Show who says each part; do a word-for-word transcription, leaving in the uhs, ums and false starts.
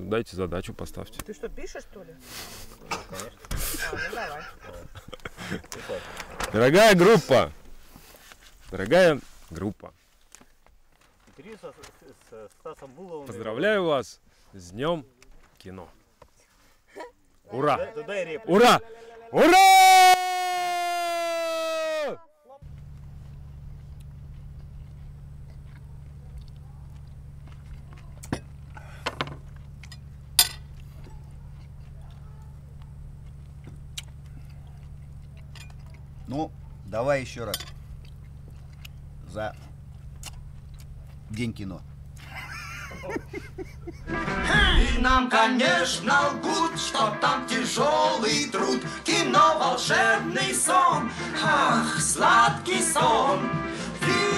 Speaker 1: дайте задачу, поставьте.
Speaker 2: Ты что, пишешь, что ли? Ну, конечно. А, ну давай.
Speaker 1: Дорогая группа, дорогая группа, поздравляю вас с Днем кино. Ура! Ура! Ура!
Speaker 3: Ну, давай еще раз. За День кино.
Speaker 4: И нам, конечно, лгут, что там тяжелый труд. Кино — волшебный сон, ах, сладкий сон.